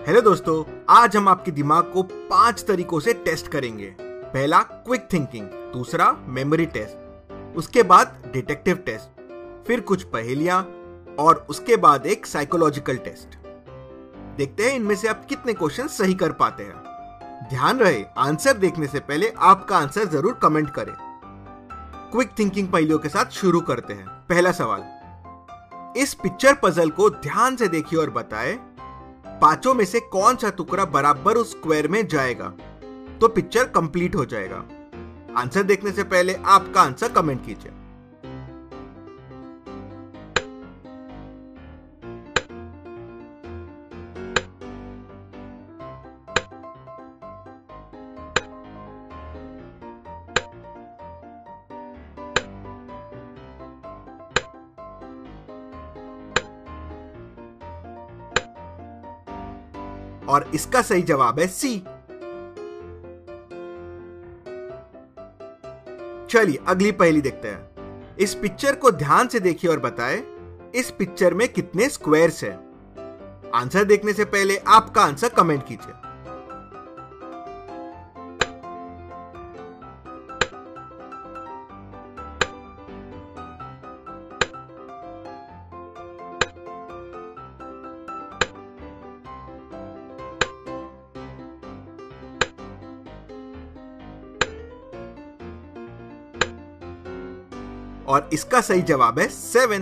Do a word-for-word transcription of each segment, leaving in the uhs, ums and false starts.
Hello दोस्तों, आज हम आपके दिमाग को पांच तरीकों से टेस्ट करेंगे। पहला क्विक थिंकिंग, दूसरा मेमोरी टेस्ट, उसके बाद डिटेक्टिव टेस्ट, फिर कुछ पहेलियां और उसके बाद एक साइकोलॉजिकल टेस्ट। देखते हैं इनमें से आप कितने क्वेश्चन सही कर पाते हैं। ध्यान रहे, आंसर देखने से पहले आपका आंसर जरूर कमेंट करें। क्विक थिंकिंग पहेलियों के साथ शुरू करते हैं। पहला सवाल, इस पिक्चर पजल को ध्यान से देखिए और बताएं पांचों में से कौन सा टुकड़ा बराबर उस स्क्वायर में जाएगा तो पिक्चर कंप्लीट हो जाएगा। आंसर देखने से पहले आपका आंसर कमेंट कीजिए। और इसका सही जवाब है सी। चलिए अगली पहेली देखते हैं। इस पिक्चर को ध्यान से देखिए और बताएं इस पिक्चर में कितने स्क्वायर्स हैं। आंसर देखने से पहले आपका आंसर कमेंट कीजिए। और इसका सही जवाब है सेवन।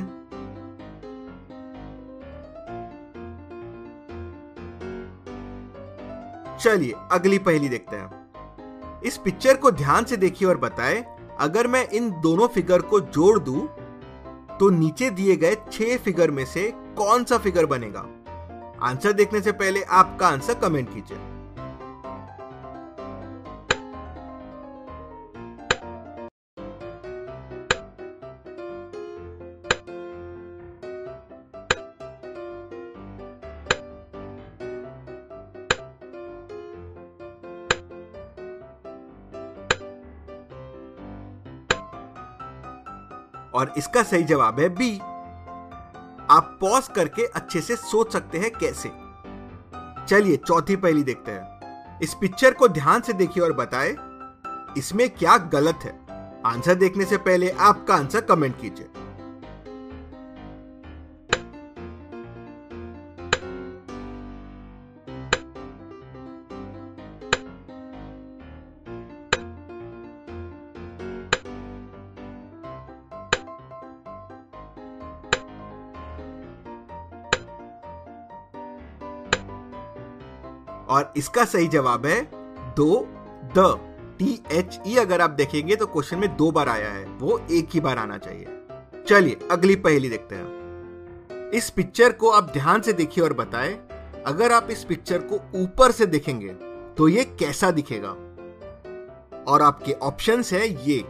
चलिए अगली पहेली देखते हैं। इस पिक्चर को ध्यान से देखिए और बताएं अगर मैं इन दोनों फिगर को जोड़ दूं तो नीचे दिए गए छह फिगर में से कौन सा फिगर बनेगा। आंसर देखने से पहले आपका आंसर कमेंट कीजिए। और इसका सही जवाब है बी। आप पॉज करके अच्छे से सोच सकते हैं कैसे। चलिए चौथी पहेली देखते हैं। इस पिक्चर को ध्यान से देखिए और बताएं इसमें क्या गलत है। आंसर देखने से पहले आपका आंसर कमेंट कीजिए। और इसका सही जवाब है दो द। टी एच ई अगर आप देखेंगे तो क्वेश्चन में दो बार आया है, वो एक ही बार आना चाहिए। चलिए अगली पहेली देखते हैं। इस पिक्चर को आप ध्यान से देखिए और बताएं अगर आप इस पिक्चर को ऊपर से देखेंगे तो ये कैसा दिखेगा। और आपके ऑप्शंस है ये।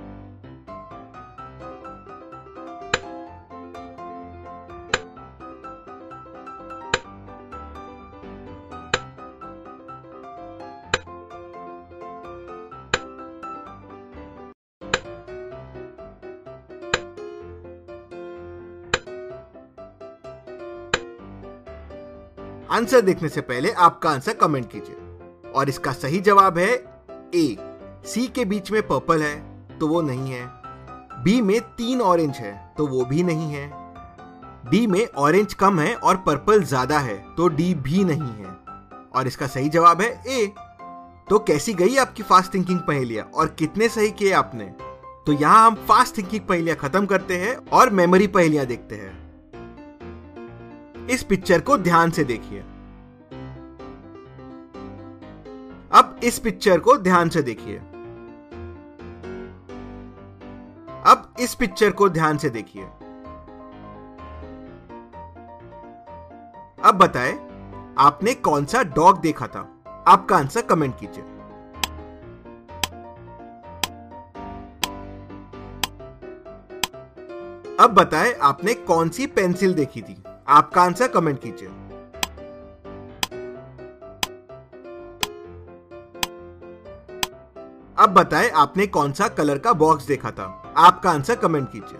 आंसर देखने से पहले आपका आंसर कमेंट कीजिए। और इसका सही जवाब है ए। सी के बीच में पर्पल है तो वो नहीं है। बी में तीन ऑरेंज है तो वो भी नहीं है। डी में ऑरेंज कम है और पर्पल ज्यादा है तो डी भी नहीं है। और इसका सही जवाब है ए। तो कैसी गई आपकी फास्ट थिंकिंग पहेलियां और कितने सही किए आपने। तो यहां हम फास्ट थिंकिंग पहेलियां खत्म करते हैं और मेमोरी पहेलियां देखते हैं। इस पिक्चर को ध्यान से देखिए। अब इस पिक्चर को ध्यान से देखिए। अब इस पिक्चर को ध्यान से देखिए। अब बताएं आपने कौन सा डॉग देखा था। आपका आंसर कमेंट कीजिए। अब बताएं आपने कौन सी पेंसिल देखी थी। आपका आंसर कमेंट कीजिए। अब बताएं आपने कौन सा कलर का बॉक्स देखा था। आपका आंसर कमेंट कीजिए।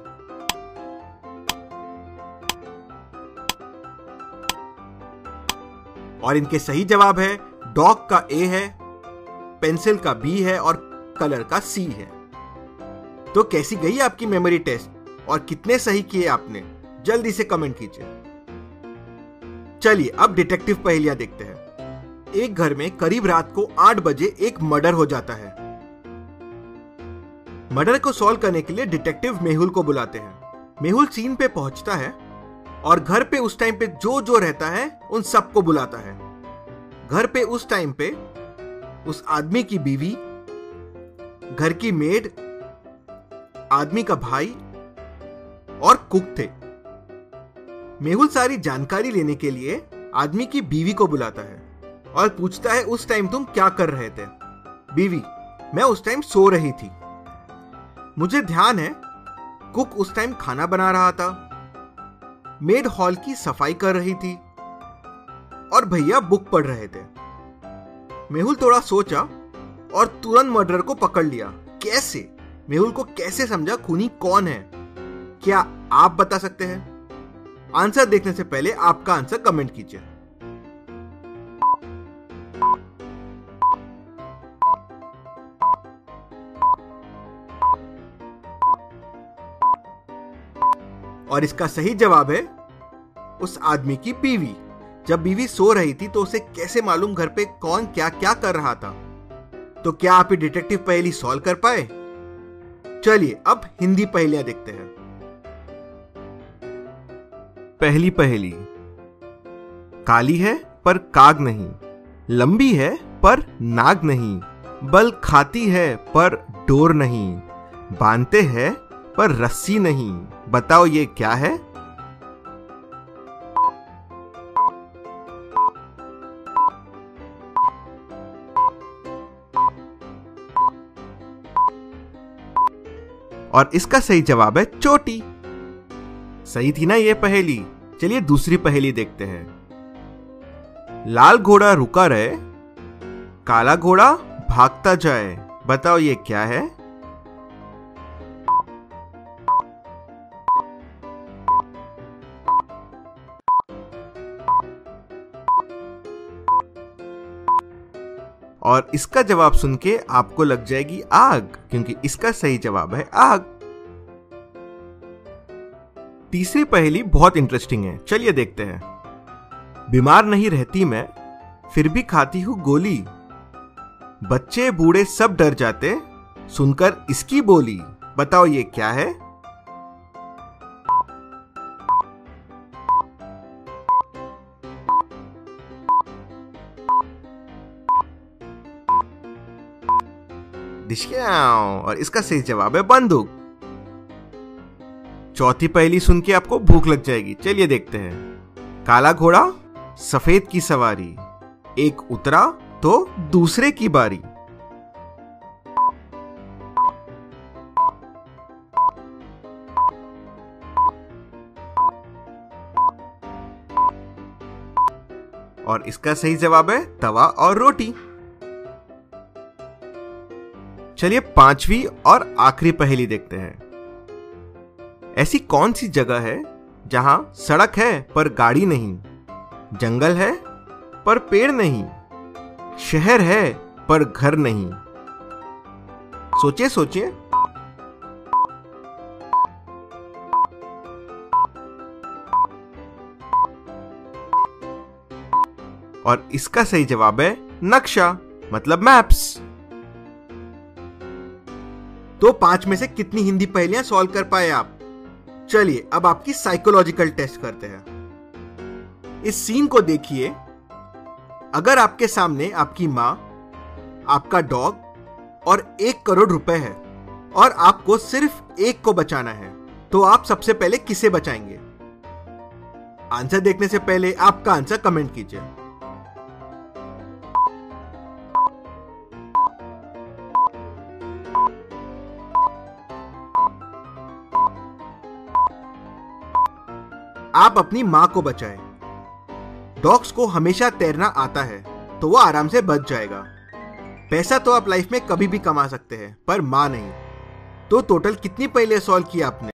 और इनके सही जवाब है डॉग का ए है, पेंसिल का बी है और कलर का सी है। तो कैसी गई आपकी मेमोरी टेस्ट और कितने सही किए आपने? जल्दी से कमेंट कीजिए। चलिए अब डिटेक्टिव पहेलियां देखते हैं। एक घर में करीब रात को आठ बजे एक मर्डर हो जाता है। मर्डर को सॉल्व करने के लिए डिटेक्टिव मेहुल को बुलाते हैं। मेहुल सीन पे पहुंचता है और घर पे उस टाइम पे जो जो रहता है उन सबको बुलाता है। घर पे उस टाइम पे उस आदमी की बीवी, घर की मेड, आदमी का भाई और कुक थे। मेहुल सारी जानकारी लेने के लिए आदमी की बीवी को बुलाता है और पूछता है उस टाइम तुम क्या कर रहे थे? बीवी: मैं उस टाइम सो रही थी। मुझे ध्यान है कुक उस टाइम खाना बना रहा था, मेड हॉल की सफाई कर रही थी और भैया बुक पढ़ रहे थे। मेहुल थोड़ा सोचा और तुरंत मर्डरर को पकड़ लिया। कैसे? मेहुल को कैसे समझा खूनी कौन है? क्या आप बता सकते हैं? आंसर देखने से पहले आपका आंसर कमेंट कीजिए। और इसका सही जवाब है उस आदमी की बीवी। जब बीवी सो रही थी तो उसे कैसे मालूम घर पे कौन क्या क्या कर रहा था? तो क्या आप ये डिटेक्टिव पहेली सॉल्व कर पाए? चलिए अब हिंदी पहेलियां देखते हैं। पहली पहेली। काली है पर काग नहीं, लंबी है पर नाग नहीं, बल खाती है पर डोर नहीं, बांधते हैं पर रस्सी नहीं, बताओ ये क्या है? और इसका सही जवाब है चोटी। सही थी ना ये पहेली? चलिए दूसरी पहेली देखते हैं। लाल घोड़ा रुका रहे, काला घोड़ा भागता जाए, बताओ ये क्या है? और इसका जवाब सुन के आपको लग जाएगी आग, क्योंकि इसका सही जवाब है आग। तीसरी पहेली बहुत इंटरेस्टिंग है, चलिए देखते हैं। बीमार नहीं रहती मैं, फिर भी खाती हूं गोली, बच्चे बूढ़े सब डर जाते सुनकर इसकी बोली, बताओ ये क्या है? और इसका सही जवाब है बंदूक। चौथी पहेली सुन के आपको भूख लग जाएगी, चलिए देखते हैं। काला घोड़ा सफेद की सवारी, एक उतरा तो दूसरे की बारी, और इसका सही जवाब है तवा और रोटी। चलिए पांचवी और आखिरी पहेली देखते हैं। ऐसी कौन सी जगह है जहां सड़क है पर गाड़ी नहीं, जंगल है पर पेड़ नहीं, शहर है पर घर नहीं? सोचिए सोचिए। और इसका सही जवाब है नक्शा, मतलब मैप्स। तो पांच में से कितनी हिंदी पहेलियां सॉल्व कर पाए आप? चलिए अब आपकी साइकोलॉजिकल टेस्ट करते हैं। इस सीन को देखिए। अगर आपके सामने आपकी मां, आपका डॉग और एक करोड़ रुपए है और आपको सिर्फ एक को बचाना है, तो आप सबसे पहले किसे बचाएंगे? आंसर देखने से पहले आपका आंसर कमेंट कीजिए। आप अपनी मां को बचाएं। डॉग्स को हमेशा तैरना आता है तो वो आराम से बच जाएगा। पैसा तो आप लाइफ में कभी भी कमा सकते हैं, पर मां नहीं। तो टोटल कितनी पहेलियां सॉल्व की आपने?